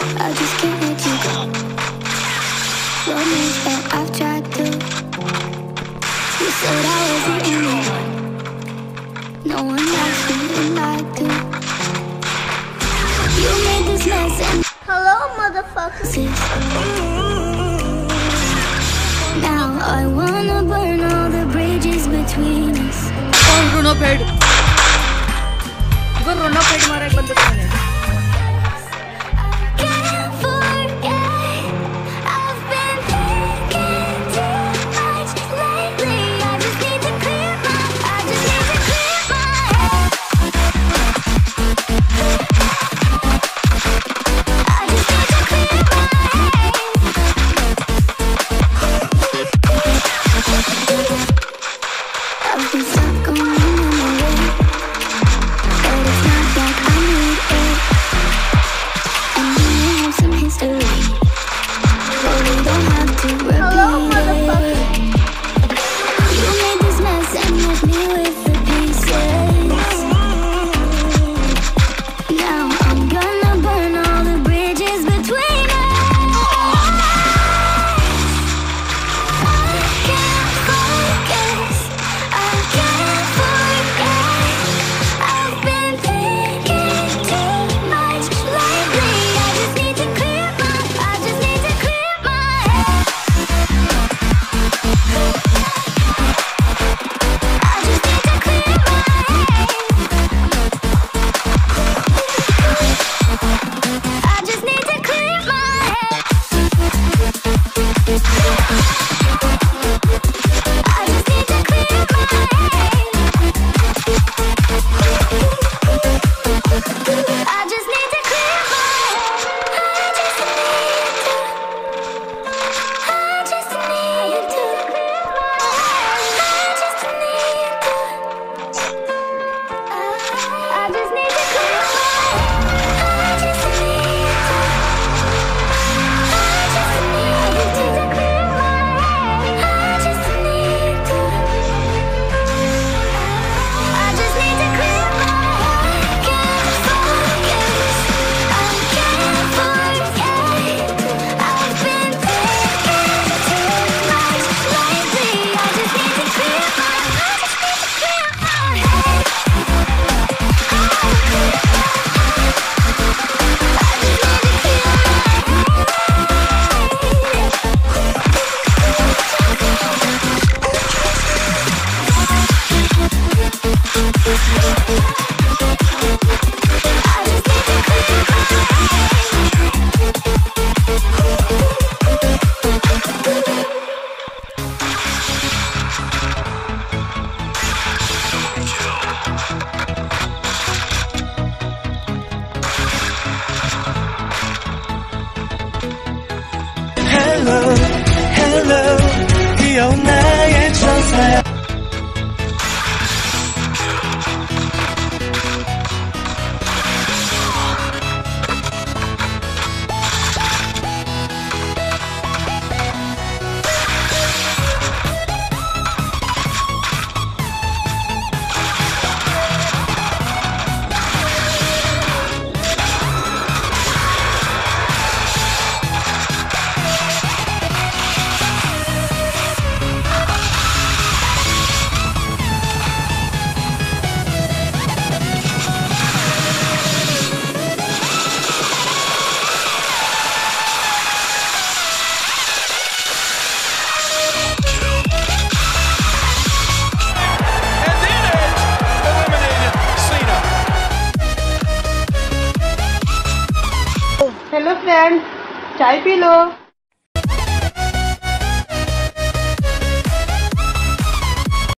I just can't let you go. Romance that I've tried to. You said I was the only one. No one likes me and I do. You made this mess and hello, motherfucker. Now I wanna burn all the bridges between us. Run up head. मारा एक बंदे को मैंने. Hello, 귀여운 나의 천사야. Hello friend, चाय पी लो.